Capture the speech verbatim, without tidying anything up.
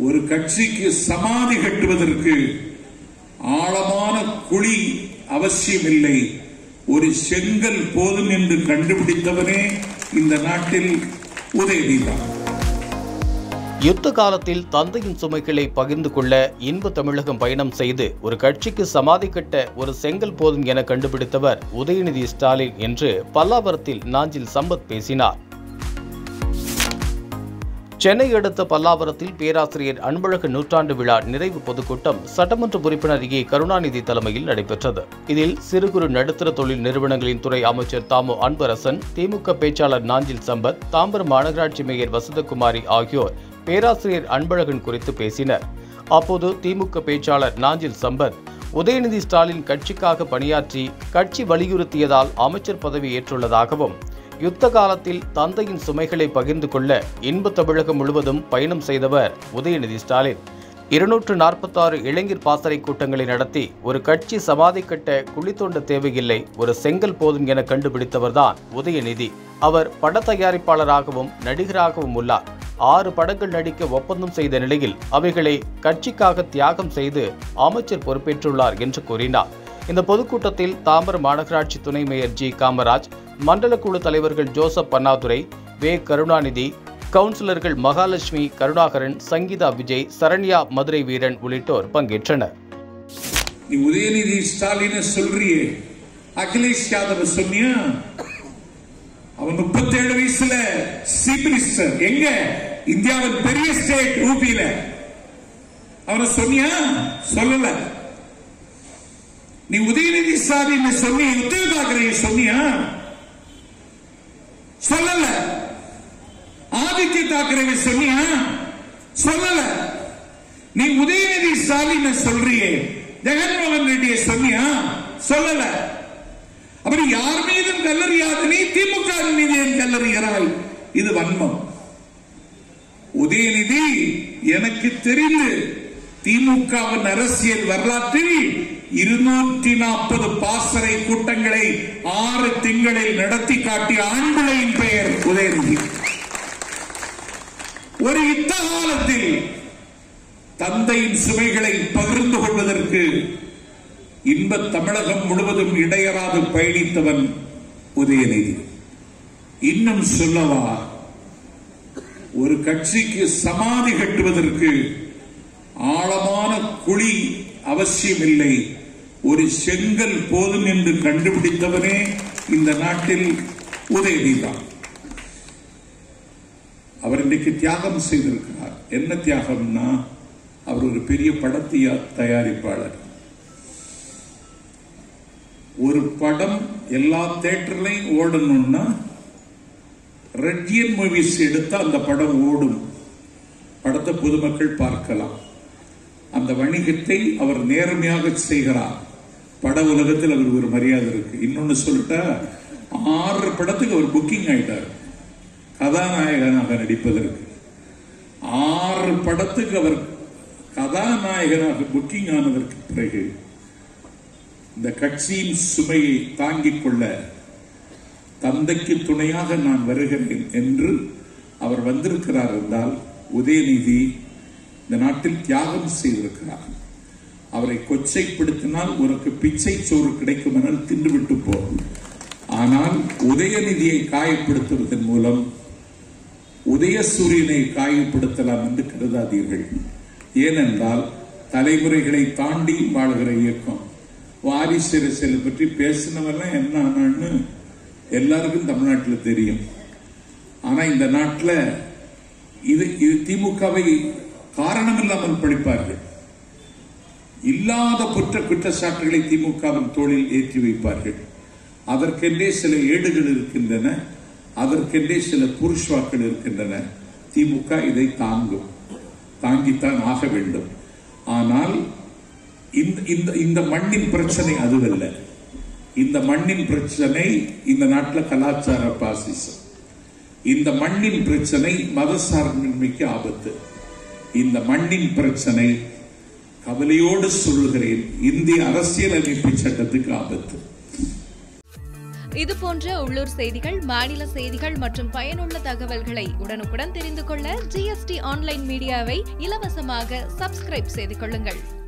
ஒரு கட்சிக்கு சமாதி கட்டுவதற்கு ஆழமான குழி அவசியமில்லை, ஒரு செங்கல் போதும் என்று கண்டுபிடித்தவனே இந்த நாட்டில் உதயநிதிதான். யுத்த காலத்தில் தந்தையின் சுமைகளை பகிர்ந்து கொள்ள இன்ப தமிழகம் பயணம் செய்து ஒரு கட்சிக்கு சமாதி கட்ட ஒரு செங்கல் போதும் என கண்டுபிடித்தவர் உதயநிதி ஸ்டாலின் என்று பல்லாவரத்தில் நாஞ்சில் சம்பத் பேசினார். சென்னை அடுத்த பல்லாவரத்தில் பேராசிரியர் அன்பழகன் நூற்றாண்டு விழா நிறைவு பொதுக்கூட்டம் சட்டமன்ற உறுப்பினர் ஏ கருணாநிதி தலைமையில் நடைபெற்றது. இதில் சிறு குறு நடுத்தர தொழில் நிறுவனங்களின் துறை அமைச்சர் தாமு அன்பரசன், திமுக பேச்சாளர் நாஞ்சில் சம்பத், தாம்பரம் மாநகராட்சி மேயர் வசந்தகுமாரி ஆகியோர் பேராசிரியர் அன்பழகன் குறித்து பேசினர். அப்போது திமுக பேச்சாளர் நாஞ்சில் சம்பத், உதயநிதி ஸ்டாலின் கட்சிக்காக பணியாற்றி கட்சி வலியுறுத்தியதால் அமைச்சர் பதவி ஏற்றுள்ளதாகவும், யுத்த காலத்தில் தந்தையின் சுமைகளை பகிர்ந்து கொள்ள இன்ப தமிழகம் முழுவதும் பயணம் செய்தவர் உதயநிதி ஸ்டாலின். இருநூற்று நாற்பத்தி ஆறு இளைஞர் பாசறை கூட்டங்களை நடத்தி ஒரு கட்சி சமாதி கட்ட குழி தோண்ட தேவையில்லை, ஒரு செங்கல் போதும் என கண்டுபிடித்தவர்தான் உதயநிதி. அவர் பட தயாரிப்பாளராகவும் நடிகராகவும் உள்ளார். ஆறு படங்கள் நடிக்க ஒப்பந்தம் செய்த நிலையில் அவைகளை கட்சிக்காக தியாகம் செய்து அமைச்சர் பொறுப்பேற்றுள்ளார் என்று கூறினார். இந்த பொதுக்கூட்டத்தில் தாம்பரம் மாநகராட்சி துணை மேயர் ஜி காமராஜ், மண்டல குழு தலைவர்கள் ஜோசப் அண்ணாதுரை, வே கருணாநிதி, கவுன்சிலர்கள் மகாலட்சுமி, கருணாகரன், சங்கீதா விஜய், சரண்யா மதுரை வீரன் உள்ளிட்டோர் பங்கேற்றனர். நீ உதயநிதி ஸ்டாலின் சொல்றியே, அகிலேஷ் யாதவ் சொன்னியா? அவன் முப்பத்தி ஏழு வயசுல சீஃப் மினிஸ்டர், எங்க இந்தியாவின் பெரிய ஸ்டேட் யூபியில. அவனை சொன்னியா? சொல்லல. நீ உதயநிதி ஸ்டாலின் சொன்னிய, உத்தவ் தாக்கரே சொன்னியா? சொல்லல. ஆதித்ய தாக்கரே சொன்னியா? சொல்லல. நீ உதயநிதி ஸ்டாலின் சொல்றியே, ஜெகன்மோகன் ரெட்டியை சொன்னியா? சொல்லல. அப்படி யார் மீதும் கல்லறியாத நீ திமுக மீது கல்லறிகிறாய். இது வன்மம். உதயநிதி எனக்கு தெரிந்து திமுகவின் அரசியல் வரலாற்றில் இருநூற்றி நாற்பது பாசறை கூட்டங்களை ஆறு திங்களில் நடத்தி காட்டிய ஆண்பிள்ளையின் பெயர் உதயநிதி. ஒரு யுத்த காலத்தில் தந்தையின் சுமைகளை பகிர்ந்து கொள்வதற்கு இன்ப தமிழகம் முழுவதும் இடையறாது பயணித்தவன் உதயநிதி. இன்னும் சொல்லவா, ஒரு கட்சிக்கு சமாதி கட்டுவதற்கு ஆழமான குழி அவசியமில்லை, ஒரு செங்கல் போதும் என்று கண்டுபிடித்தவனே இந்த நாட்டில் உதயநிதிதான். அவர் இன்றைக்கு தியாகம் செய்திருக்கிறார். என்ன தியாகம்னா, அவர் ஒரு பெரிய படத்திய தயாரிப்பாளர். ஒரு படம் எல்லா தியேட்டர்லையும் ஓடணும்னா ரெட்ஜியன் மூவிஸ் எடுத்தா அந்த படம் ஓடும், படத்தை பொதுமக்கள் பார்க்கலாம். அந்த வணிகத்தை அவர் நேர்மையாக செய்கிறார். பட உலகத்தில் அவருக்கு ஒரு மரியாதை இருக்கு. இன்னொன்னு சொல்லிட்டா, ஆறு படத்துக்கு அவர் புக்கிங் ஆயிட்டார் கதாநாயகனாக நடிப்பதற்கு. ஆறு படத்துக்கு அவர் கதாநாயகனாக புக்கிங் ஆனதற்கு பிறகு இந்த கட்சியின் சுமையை தாங்கிக் கொள்ள தந்தைக்கு துணையாக நான் வருகிறேன் என்று அவர் வந்திருக்கிறார் என்றால், உதயநிதி இந்த நாட்டில் தியாகம் செய்திருக்கிறார். அவரை கொச்சைப்படுத்தினால் உனக்கு பிச்சை சோறு கிடைக்கும் என தின்றுவிட்டு போ. ஆனால் உதயநிதியை காயப்படுத்துவதன் மூலம் உதயசூரியனை காயப்படுத்தலாம் என்று கருதாதீர்கள். ஏனென்றால் தலைமுறைகளை தாண்டி வாழ்கிற இயக்கம். வாரிசு அரசியலை பற்றி பேசினவெல்லாம் என்ன ஆனான்னு எல்லாருக்கும் தமிழ்நாட்டில் தெரியும். ஆனா இந்த நாட்டில் இது இது திமுகவை காரணம் இல்லாமல் படிப்பார்கள். இல்லாத குற்ற குற்றச்சாட்டுகளை திமுகவின் தோளில் ஏற்றி வைப்பார்கள். அதற்கென்றே சில ஏடுகள் இருக்கின்றன, அதற்கென்றே சில புருஷ்வாக்கள் இருக்கின்றன. திமுக இதை தாங்கும், தாங்கித்தான் ஆக வேண்டும். ஆனால் இந்த இந்த மண்ணின் பிரச்சனை அதுவல்ல. இந்த மண்ணின் பிரச்சனை இந்த நாட்டில் கலாச்சார பாசிசம். இந்த மண்ணின் பிரச்சனை மதசார்பின்மைக்கு ஆபத்து. இந்த மண்ணின் பிரச்சனை, கவலையோடு சொல்லுகிறேன், இந்திய அரசியலமைப்பு சட்டத்துக்கு ஆபத்து. இதுபோன்ற உள்ளூர் செய்திகள், மாநில செய்திகள் மற்றும் பயனுள்ள தகவல்களை உடனுக்குடன் தெரிந்து கொள்ள ஜிஎஸ்டி ஆன்லைன் மீடியாவை இலவசமாக சப்ஸ்கிரைப் செய்து கொள்ளுங்கள்.